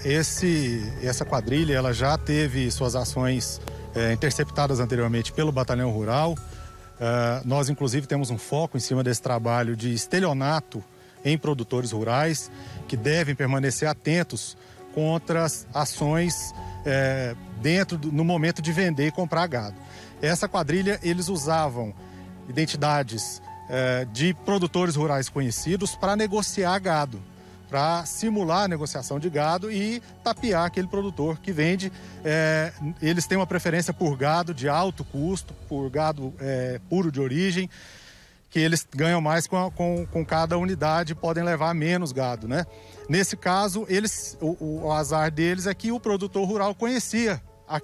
Essa quadrilha ela já teve suas ações interceptadas anteriormente pelo Batalhão Rural. Nós, inclusive, temos um foco em cima desse trabalho de estelionato em produtores rurais, que devem permanecer atentos contra as ações no momento de vender e comprar gado. Essa quadrilha, eles usavam identidades de produtores rurais conhecidos para negociar gado, para simular a negociação de gado e tapear aquele produtor que vende. Eles têm uma preferência por gado de alto custo, por gado puro de origem, que eles ganham mais com cada unidade, podem levar menos gado, né? Nesse caso, o azar deles é que o produtor rural conhecia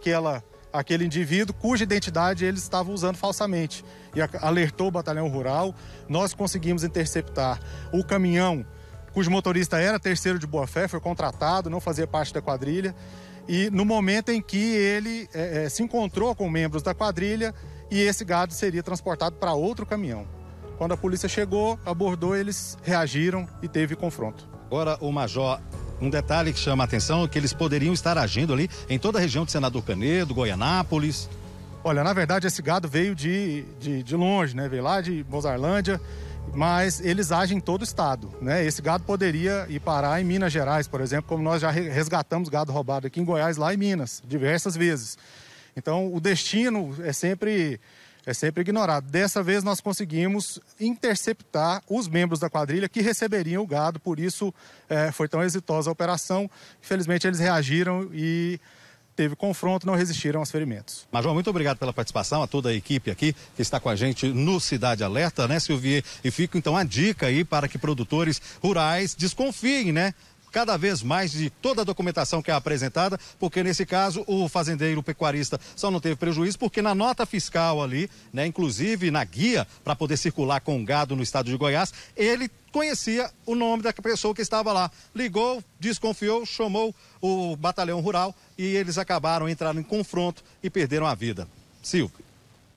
aquele indivíduo cuja identidade eles estavam usando falsamente e alertou o Batalhão Rural. Nós conseguimos interceptar o caminhão cujo motorista era terceiro de boa-fé, foi contratado, não fazia parte da quadrilha, e no momento em que ele se encontrou com membros da quadrilha, e esse gado seria transportado para outro caminhão. Quando a polícia chegou, abordou, eles reagiram e teve confronto. Agora, o Major, um detalhe que chama a atenção é que eles poderiam estar agindo ali em toda a região de Senador Canedo, Goianápolis. Olha, na verdade, esse gado veio de longe, né? Veio lá de Mozarlândia, mas eles agem em todo o estado, né? Esse gado poderia ir parar em Minas Gerais, por exemplo, como nós já resgatamos gado roubado aqui em Goiás, lá em Minas, diversas vezes. Então, o destino é sempre ignorado. Dessa vez, nós conseguimos interceptar os membros da quadrilha que receberiam o gado, por isso foi tão exitosa a operação. Infelizmente, eles reagiram e teve confronto, não resistiram aos ferimentos. Major, muito obrigado pela participação, a toda a equipe aqui que está com a gente no Cidade Alerta, né, Silvier? E fica então a dica aí para que produtores rurais desconfiem, né, cada vez mais de toda a documentação que é apresentada, porque nesse caso o fazendeiro pecuarista só não teve prejuízo porque na nota fiscal ali, né, inclusive na guia para poder circular com gado no estado de Goiás, ele conhecia o nome da pessoa que estava lá. Ligou, desconfiou, chamou o Batalhão Rural e eles acabaram entrando em confronto e perderam a vida. Silvio.